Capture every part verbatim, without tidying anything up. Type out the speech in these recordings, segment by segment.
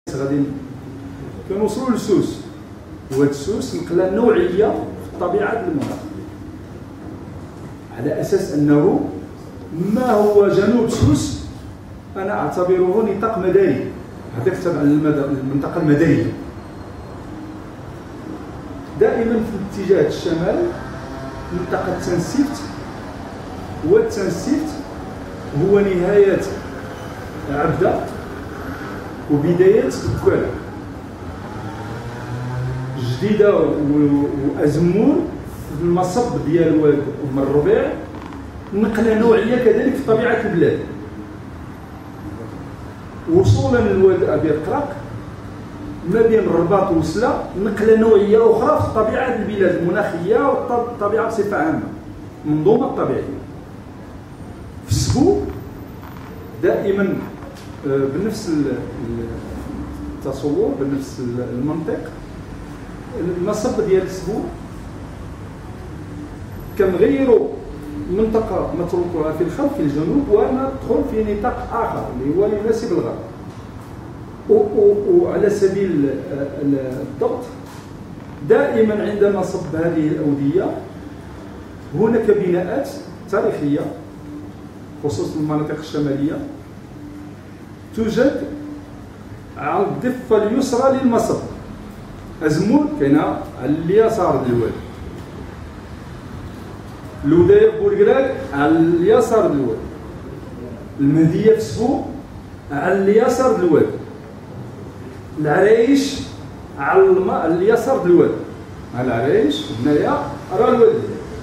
غادي كنوصلوا للسوس، وهذا السوس نقله نوعيه في الطبيعه المناخ، على اساس انه ما هو جنوب سوس انا اعتبره نطاق مداري، هذاك تبع المنطقه المداريه. دائما في اتجاه الشمال منطقه تنسيفت، والتنسيفت هو نهايه عبده وبدايه الكوالة جديده وازمور في المصب ديال واد ام الربيع، نقله نوعيه كذلك في طبيعه البلاد. وصولا لواد ابي القراق ما بين الرباط وسلا، نقله نوعيه اخرى في طبيعه البلاد المناخيه والطبيعه بصفه عامه، المنظومه الطبيعيه. في السبو دائما بنفس التصور، بنفس المنطق، المصب ديال السبو كنغيروا منطقه نتركوها في الخلف في الجنوب وندخل في نطاق اخر اللي هو يناسب الغرب. وعلى سبيل الضبط دائما عندما نصب هذه الاوديه هناك بناءات تاريخيه خصوصا المناطق الشماليه توجد على الضفه اليسرى للمصب. أزمور كاينه على اليسار ديال الواد، لودايه بوركراك على اليسار ديال الواد، المهديه في سبو على اليسار ديال الواد، العرايش على الم... اليسار ديال الواد، على العرايش هنايا راه الواد.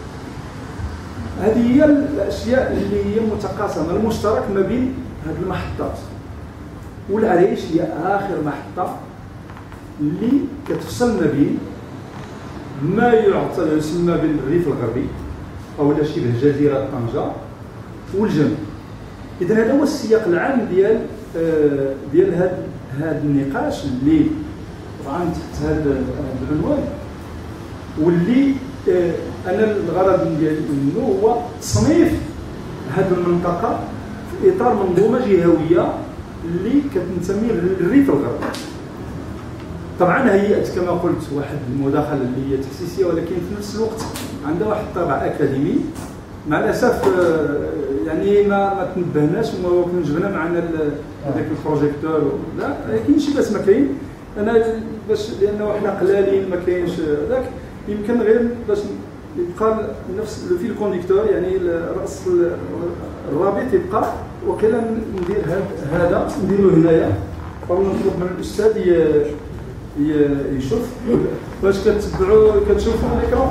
هذه هي الاشياء اللي هي متقاسمه، المشترك ما بين هذه المحطات. والعرايش هي اخر محطه اللي كتفصل ما بين ما يعتبر يسمى بالريف الغربي او لا شبه جزيره طنجه والجنوب. اذا هذا هو السياق العام ديال آه ديال هذا هذا النقاش اللي طبعا تحت هذا العنوان، واللي آه انا الغرض ديالي منه هو تصنيف هذه المنطقه في اطار منظومه جهويه اللي كتنتمي للريف الغربي. طبعا هيئت كما قلت واحد المداخله اللي هي تاسيسيه، ولكن في نفس الوقت عندها واحد الطابع اكاديمي. مع الاسف يعني ما ما تنبهناش وما كنجبنا معنا هذاك البروجيكتور، لا كاين شي بس ما كاين. انا باش لانه حنا قلالين ما كاينش ذاك، يمكن غير باش يبقى نفس في الكونديكتور، يعني راس الرابط يبقى وكلا ندير هذا نديرو هنايا، او نطلب من الاستاذ يشوف باش كتبعوا كتشوفوا الاكران.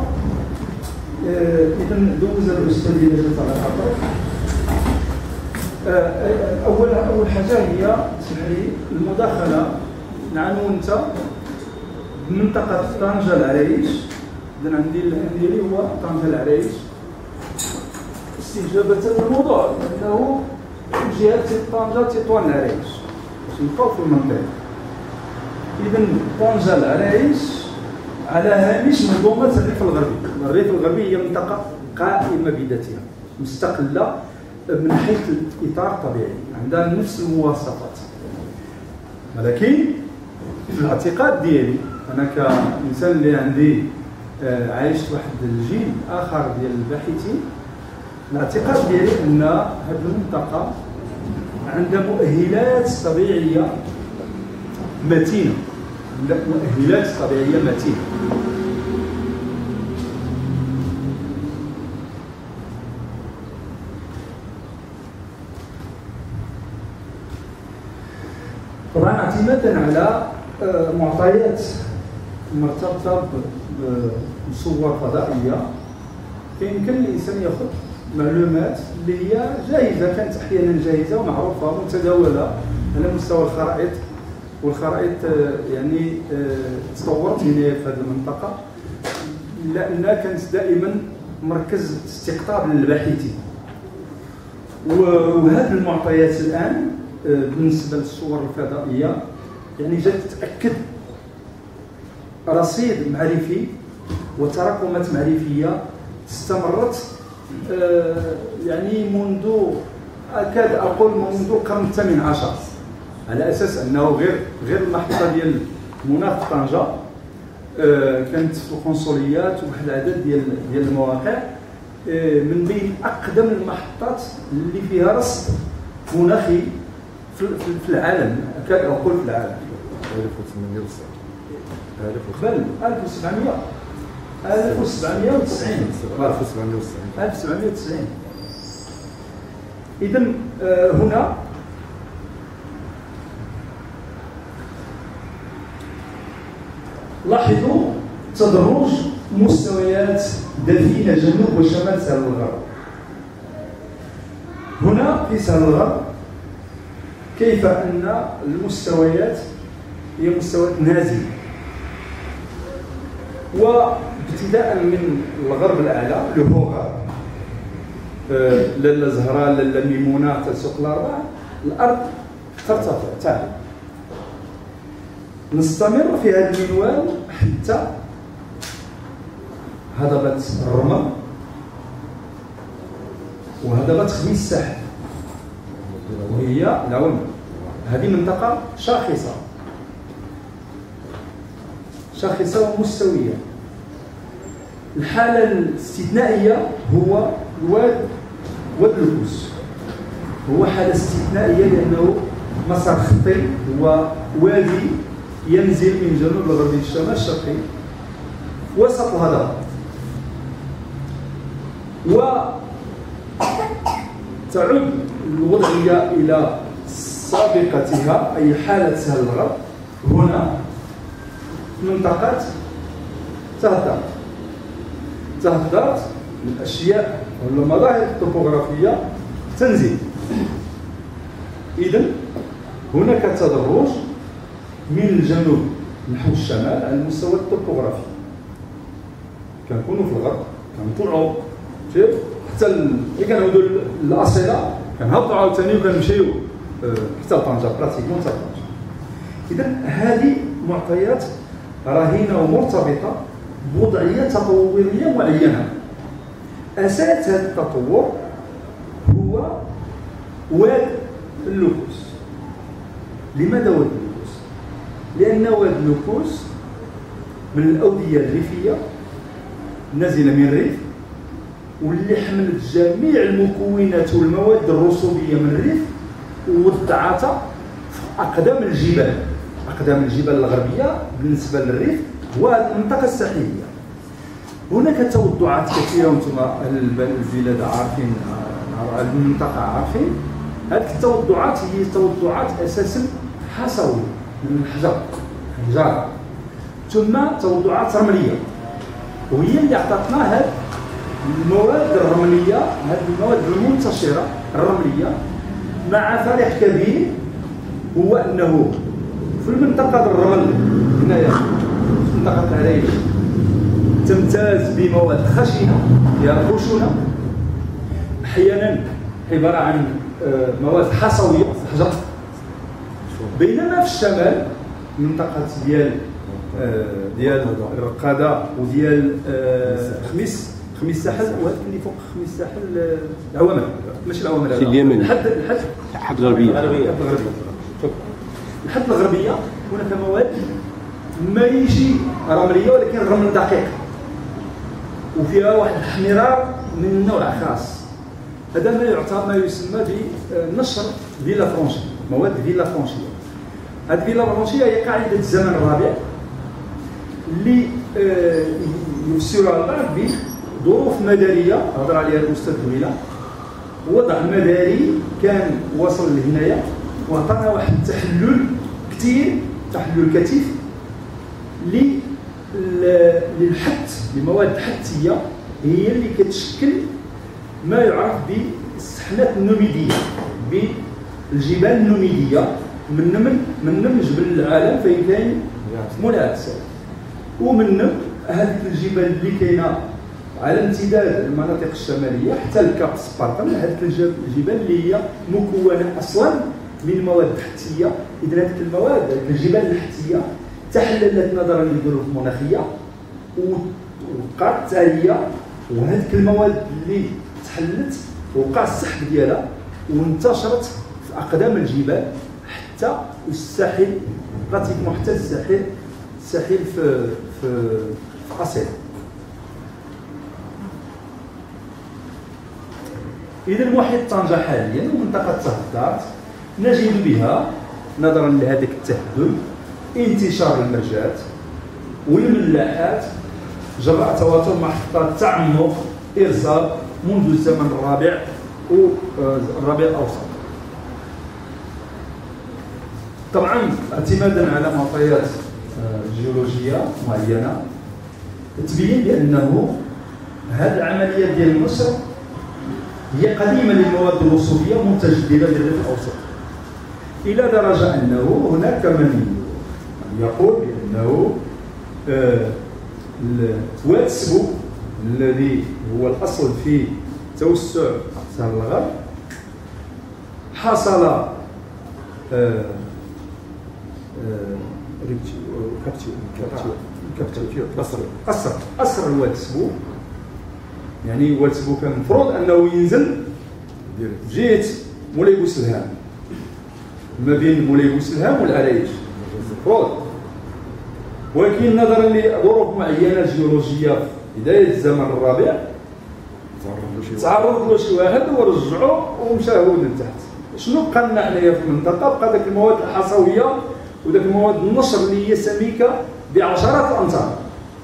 اذا دوز الاستاذ الى جات على الخطر. اول اول حاجه هي اسمح لي المداخله نعنو انت بمنطقه طنجه العرايش. اذا عندي ديالي هو طنجه العرايش استجابه للموضوع، لانه جهه طنجه تطوان العرايش باش نبقاو في المنطقه. إذا طنجة العرايش على هامش منظومة الريف الغربي. الريف الغربي هي منطقة قائمة بذاتها مستقلة من حيث الإطار الطبيعي، عندها نفس المواصفات. ولكن في الاعتقاد ديالي أنا كإنسان اللي عندي عايشت واحد الجيل آخر ديال الباحثين، الاعتقاد ديالي أن هذه المنطقة عندها مؤهلات طبيعية متينة، مؤهلات طبيعية متينة. طبعا اعتمادا على معطيات مرتبطة بصور فضائية، فيمكن الإنسان ياخذ معلومات اللي هي جاهزة، كانت أحيانا جاهزة ومعروفة ومتداولة على مستوى الخرائط. والخرائط يعني تطورت هنا في هذه المنطقة لأنها كانت دائما مركز استقطاب للباحثين. وهذه المعطيات الآن بالنسبة للصور الفضائية يعني جات تأكد رصيد معرفي وتراكمات معرفية استمرت يعني منذ أكاد أقول منذ القرن الثامن عشر. على اساس انه غير غير المحطه ديال المناخ في طنجه، آه كانت في القنصليات وواحد العدد ديال ديال المواقع آه من بين اقدم المحطات اللي فيها رصد مناخي في, في العالم، اكاد اقول في العالم. ألف وثمانمائة وتسعين بل ألف وسبعمائة ألف وسبعمائة وتسعين ألف وسبعمائة وتسعين ألف وسبعمائة وتسعين. إذن آه هنا لاحظوا تدرج مستويات دفينة جنوب وشمال سهل الغرب. هنا في سهل الغرب كيف أن المستويات هي مستويات نازلة، وابتداء من الغرب الأعلى اللي هو غرب آه لالا زهراء لالا ميمونة تسوق الأربعة، الأرض ترتفع تعلى. نستمر في هذا المنوال حتى هضبة الرمل وهضبة خميس الساحل، وهي العون. هذه منطقة شاخصة شاخصة ومستوية. الحالة الاستثنائية هو الواد واد لوكوس، هو حالة استثنائية لأنه مسار خطي، هو وادي ينزل من جنوب الغربي للشمال الشرقي وسط الهضبة، وتعود الوضعية إلى سابقتها أي حالة سهل الغرب هنا منطقة تهدرت. تهدرت الأشياء ولا المظاهر الطبوغرافية تنزل. إذن هناك تدرج من الجنوب نحو الشمال على المستوى الطبوغرافي. كنكونوا في الغرب كنطلعوا شوف حتى اللي كنعودوا للأصيلة كنهبطوا عاوتاني وكنمشيو حتى لطنجة براتيكمون حتى لطنجة. إذن هذه معطيات رهينة ومرتبطة بوضعية تطورية معينة. أساس هذا التطور هو واد اللوكوس. لماذا واد اللوكوس؟ لأن واد اللوكوس من الأودية الريفية نازلة من الريف، واللي حملت جميع المكونات والمواد الرسوبية من الريف ووضعتها في أقدام الجبال. أقدام الجبال الغربية بالنسبة للريف هو المنطقة الساحلية. هناك توضعات كثيرة وانتم أهل البلاد عارفين، المنطقة عارفين. هذه التوضعات هي توضعات أساسا حصوية من الحجر الحجارة، ثم توضعات رملية، وهي اللي أعطتنا هذه المواد الرملية، هذه المواد المنتشرة الرملية. مع فرق كبير هو أنه في المنطقة الرمل هنايا في منطقة العريش تمتاز بمواد خشنة فيها خشونة، أحيانا عبارة عن مواد حصوية في الحجر. بينما في الشمال منطقة ديال ديال الرقادة وديال خميس خميس الساحل، وهذاك اللي فوق خميس الساحل العوامل، ماشي العوامل، اليمن، الحد الحد الحد الغربية. الحد الغربية هناك مواد ماشي رملية ولكن رمل دقيق، وفيها واحد الاحمرار من نوع خاص. هذا ما يعتبر ما يسمى بنشر فيلا فرونشي، مواد فيلا فرونشية. هذه فيلا فرونشية هي قاعدة الزمن الرابع اللي يفسرها البعض بظروف مدارية هضر عليها الأستاذ دويلة. وضع مداري كان وصل لهنايا وعطانا واحد التحلل كثير، تحلل كثيف للحت، لمواد حتية هي اللي كتشكل ما يعرف بالسحنات النوميدية، بالجبال النوميدية. من من من جبل العالم فين كاين مولاها الساحل، ومن هذه الجبال اللي كاينه على امتداد المناطق الشماليه حتى الكاب سبارتان، هذه الجبال اللي هي مكونه اصلا من مواد حتيه. اذا هذه المواد، هذه الجبال الحتيه تحللت نظرا للظروف المناخيه ووقعت التاليه، وهذه المواد اللي تحللت وقع السحب ديالها وانتشرت في اقدام الجبال حتى الساحل براتيكمون حتى الساحل الساحل في في في أسيا. إذا محيط طنجة حاليا ومنطقة تهدارت نجد بها نظرا لهذاك التهدد انتشار المرجات والملاحات جراء تواتر محطات تعمق إرصاد منذ الزمن الرابع والرابع الأوسط. طبعا اعتمادا على معطيات جيولوجية معينة تبين بأنه هذه العملية ديال النشر هي قديمة للمواد الرسوبية متجددة للريف الأوسط، إلى درجة أنه هناك من يقول بأنه واد السبو الذي هو الأصل في توسع سهل الغرب حصل قصر قصر قصر الواد السبو. يعني واد السبو كان المفروض انه ينزل جهه مولاي بوسلهام ما بين مولاي بوسلهام والعرايش المفروض، ولكن نظرا لظروف معينه جيولوجيه في بدايه الزمن الرابع تعرض له شي واحد ورجعوه ومشى هو لتحت. شنو بقى لنا حنايا في المنطقه؟ بقى داك المواد الحصويه وداك المواد النشر اللي هي سميكه بعشرات الامتار.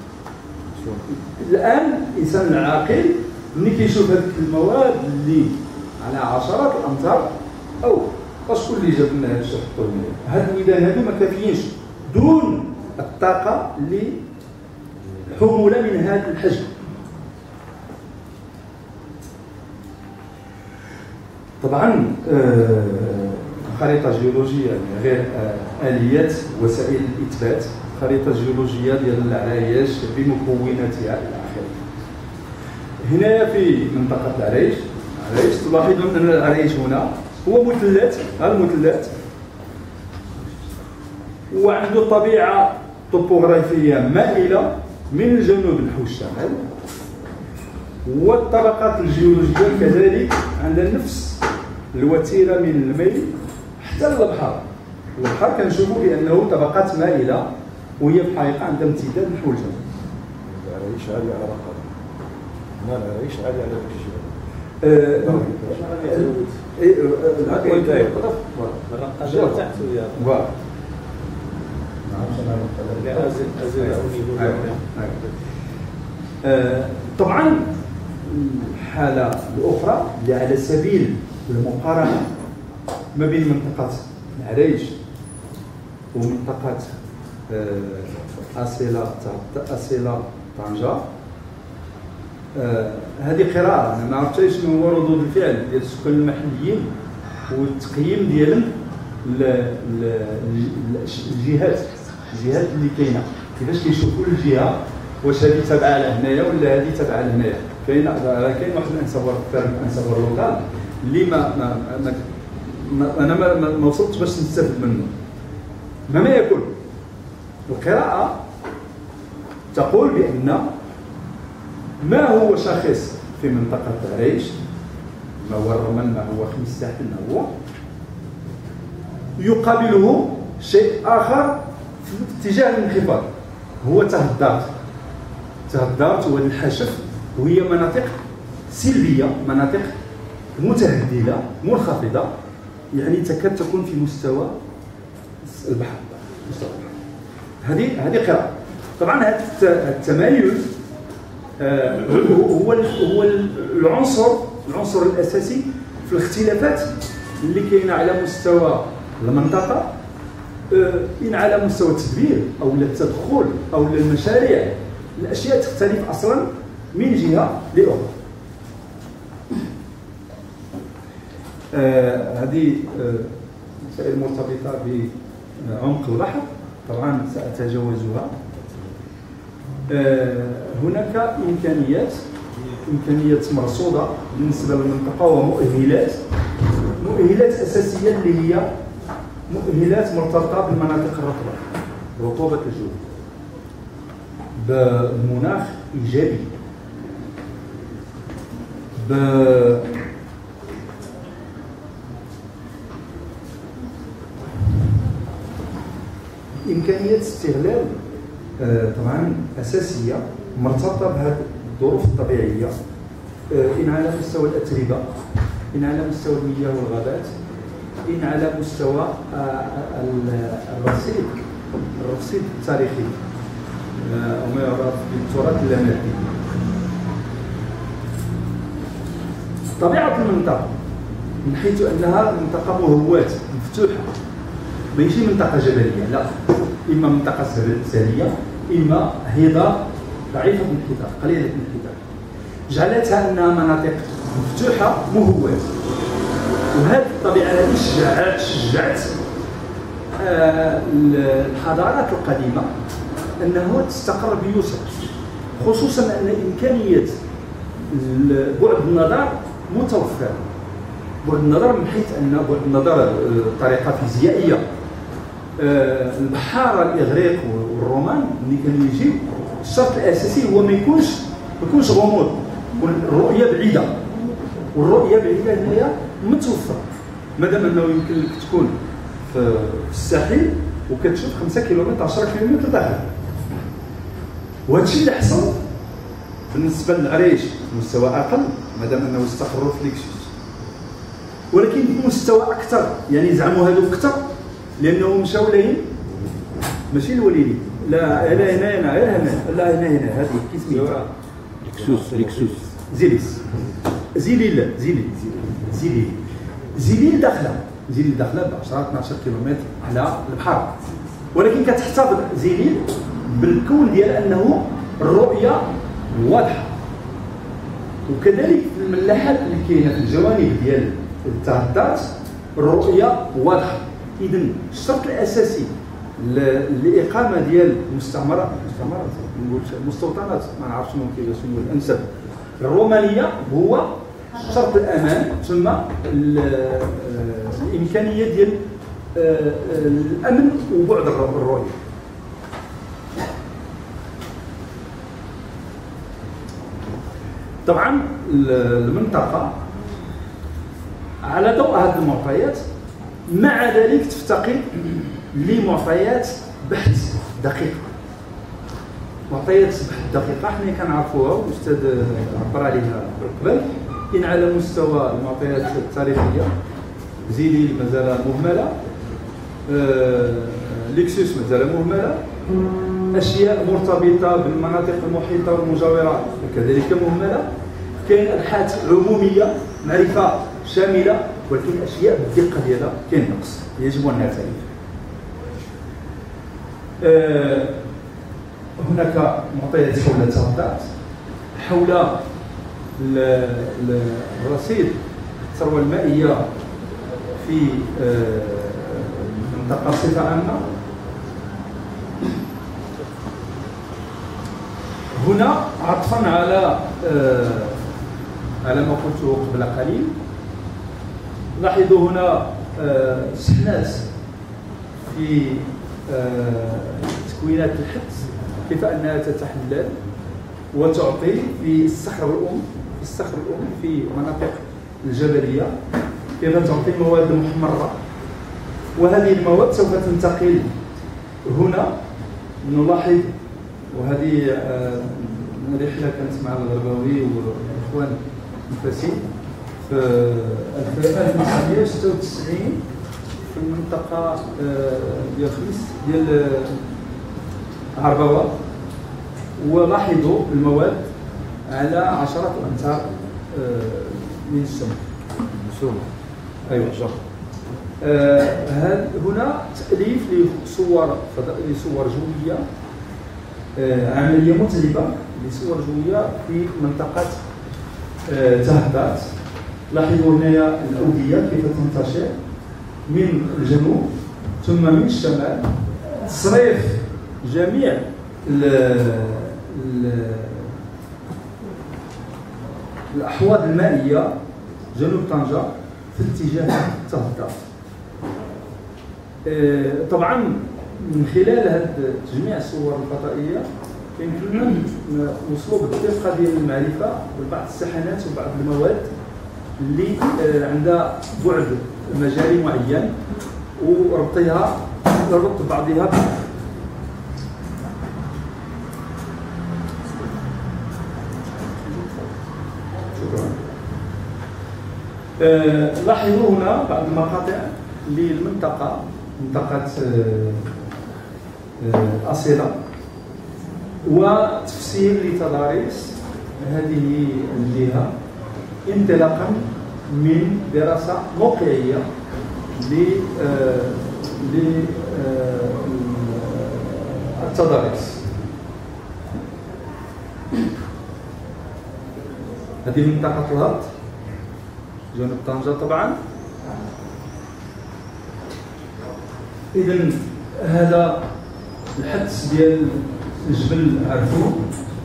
الان الانسان العاقل ملي كيشوف هذيك المواد اللي على عشرات الامتار او شكون اللي جاب لنا هذا الشيء حطوه هنا؟ هاد الميدان هادو ما كافيينش دون الطاقه اللي حموله من هذا الحجم. طبعا خريطه جيولوجيه غير اليات وسائل الاثبات، خريطه جيولوجيه ديال العرايش بمكوناتها الى اخره. هنايا في منطقه العرايش العرايش تلاحظون ان العرايش هنا هو مثلث، هذا المثلث وعنده طبيعه طوبوغرافيه مائله من الجنوب نحو الشمال، والطبقات الجيولوجيه كذلك عندها نفس الوتيره من الميل حتى للبحر. البحر كنشوفوا بانه طبقات مائله وهي في الحقيقه عندها امتداد نحو الجنوب. العرايش عاليه على رقم هنا العرايش عاليه على ذاك الجبل. الرقه تحت ويا فوالا طبعا الحاله الاخرى اللي على سبيل المقارنه ما بين منطقه العرايش ومنطقه أسيلا أسيلا طنجة، هذه قراءه انا ما عرفتش شنو هو ردود الفعل ديال السكان المحليين والتقييم ديالهم الجهات الجهات اللي كاينه، كيفاش كيشوفوا الجهه، واش هذه تابعه لهنايا ولا هذه تابعه لهنايا. كاين كاين واحد الانسابور الانسابور لوكال اللي ما, ما, ما, ما انا ما, ما وصلتش باش نستافد منه مهما يكون. القراءه تقول بان ما هو شاخص في منطقه العريش، ما هو الرمل، ما هو خميس الساحل، ما هو يقابله شيء اخر في اتجاه الانخفاض، هو تهدارت تهدارت والحشف، وهي مناطق سلبيه، مناطق متهدله منخفضه، يعني تكاد تكون في مستوى البحر. مستوى البحر. هذه هذه قراءه. طبعا هذا التمايز آه هو هو العنصر العنصر الاساسي في الاختلافات اللي كاينه على مستوى المنطقه، آه ان على مستوى التدبير او التدخل او المشاريع. الاشياء تختلف اصلا من جهه لاخرى. آه هذه آه مسائل مرتبطه بعمق البحر، طبعا ساتجاوزها. آه هناك امكانيات امكانيات مرصوده بالنسبه للمنطقه ومؤهلات مؤهلات اساسيه اللي هي مؤهلات مرتبطه بالمناطق الرطبه، رطوبه الجو، بمناخ ايجابي، ب إمكانية استغلال طبعا أساسية مرتبطة بهذه الظروف الطبيعية، إن على مستوى الأتربة، إن على مستوى المياه والغابات، إن على مستوى الرصيد الرصيد التاريخي أو ما يعرف بالتراث اللامادي. طبيعة المنطقة من حيث أنها منطقة مهوات مفتوحة، ماشي منطقة جبلية، لا، إما منطقة سهلية إما هضاب ضعيفة الانحدار قليلة الانحدار، جعلتها أنها مناطق مفتوحة مهوات. وهذه الطبيعة هذه شجعت شجعت آه الحضارات القديمة أنه تستقر بيسر، خصوصا أن إمكانية بعد النظر متوفرة. بعد النظر من حيث أن بعد النظر طريقة فيزيائية، آه البحارة الإغريق والرومان اللي كانوا يجيو الشرط الأساسي هو ما يكونش ما يكونش غموض، يكون الرؤية بعيدة، والرؤية بعيدة هنايا متوفرة. مادام أنه يمكن لك تكون في الساحل وكتشوف خمسة كيلومتر عشرة كيلومتر داخل. وهذا الشيء اللي حصل بالنسبة للعريش مستوى أقل مادام أنه استقروا في ليكسوس، ولكن بمستوى أكثر، يعني زعموا هذو أكثر لأنهم مشاو لين ماشي الوليدي، لا هنا هنا هنا غير هنا، لا هنا هنا هذه كي سميتها ليكسوس ليكسوس زيليس زيليل زيليل زيليل زيليل داخله زيليل داخله ب عشرة اثنا عشر كيلومتر على البحر، ولكن كتحتفظ زيليل بالكون ديال أنه الرؤية واضحة. وكذلك الملاحات اللي كاينه في الجوانب ديال التهدات الرؤية واضحة. إذا الشرط الأساسي لإقامة ديال مستعمرات مستعمرات نقول مستوطنات ما نعرفش شنو كيفاش شنو الأنسب الرومانية هو شرط الأمان، ثم الإمكانية ديال الأمن وبعد الرؤية. طبعا المنطقة على ضوء هذه المعطيات مع ذلك تفتقر لمعطيات بحث دقيقة. معطيات بحث دقيقة حنا كنعرفوها والأستاذ عبر عليها قبل. إن على مستوى المعطيات التاريخية زيليل مازال مهملة، آه، ليكسوس مازال مهملة، أشياء مرتبطة بالمناطق المحيطة والمجاورة كذلك مهملة، كاين أبحاث عمومية معرفة شاملة، ولكن أشياء بالدقة ديالها كاين نقص يجب أن نعترف. أه هناك معطيات حول التهدات، حول الرصيد الثروة المائية في المنطقة بصفة عامة. هنا عطفا على آه على ما قلته قبل قليل، لاحظوا هنا آه سحنات في آه تكوينات الحبس، كيف انها تتحلل وتعطي في الصخر الام في الصخر الام في المناطق الجبليه، كيف تعطي مواد محمره، وهذه المواد سوف تنتقل هنا. نلاحظ وهذه آه رحله كانت مع الغرباوي والاخوان الفاسين في ألف وتسعمائة وستة وتسعين في المنطقه آه ديال خميس ديال عربوه، ولاحظوا المواد على عشرة امتار آه من السمك. سمك ايوه شرط. آه هنا تأليف لصور لصور جوية، آه عملية متعبة لصور جوية في منطقة آه تهدات. لاحظوا هنا الأودية كيف تنتشر من الجنوب ثم من الشمال، تصريف جميع ال ال الأحواض المائية جنوب طنجة في اتجاه التهدات. طبعا من خلال هذا تجميع الصور الفضائيه يمكننا نوصلوا بالدقه ديال المعرفه ببعض السحنات وبعض المواد اللي عندها بعد مجالي معين وربطها ربط بعضها آه، لاحظوا هنا بعض المقاطع للمنطقة، منطقة آه، آه، أصيلة، وتفسير لتضاريس هذه الجهة انطلاقا من دراسة موقعية للتضاريس. هذه منطقة الهرط جنوب طنجة طبعا. إذن هذا الحدس ديال الجبل عرفوه.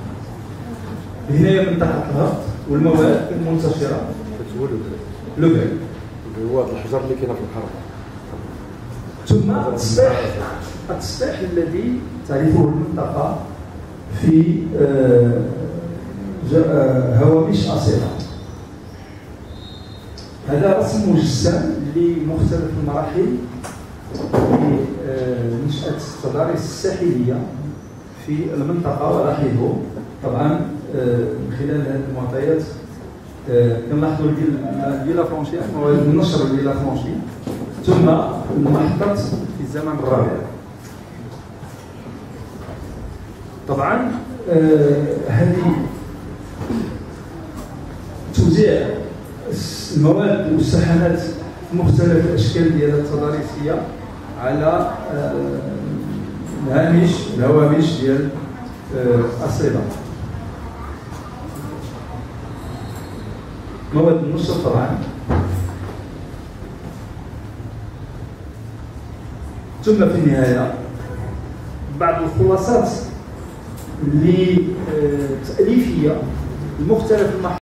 هنا منطقة الهرط والمواد المنتشرة لوبيل اللي هو الحجر اللي كاين في الحرب، ثم التسطيح التسطيح الذي تعرفه المنطقة في هوامش أصيلة. هذا رسم مجسم لمختلف المراحل لنشأة التضاريس الساحلية في المنطقة. ولاحظوا طبعا من خلال هذه المعطيات كنلاحظوا ديال لا فرونشي، النشر ديال لا فرونشي، ثم المحطات في الزمن الرابع. طبعا هذه توزيع المواد والسحنات في مختلف الاشكال ديالها التضاريسيه على الهامش الهوامش ديال أصيلة. مواد النشر طبعا، ثم في النهايه بعض الخلاصات لتأليفيه لمختلف المحاور.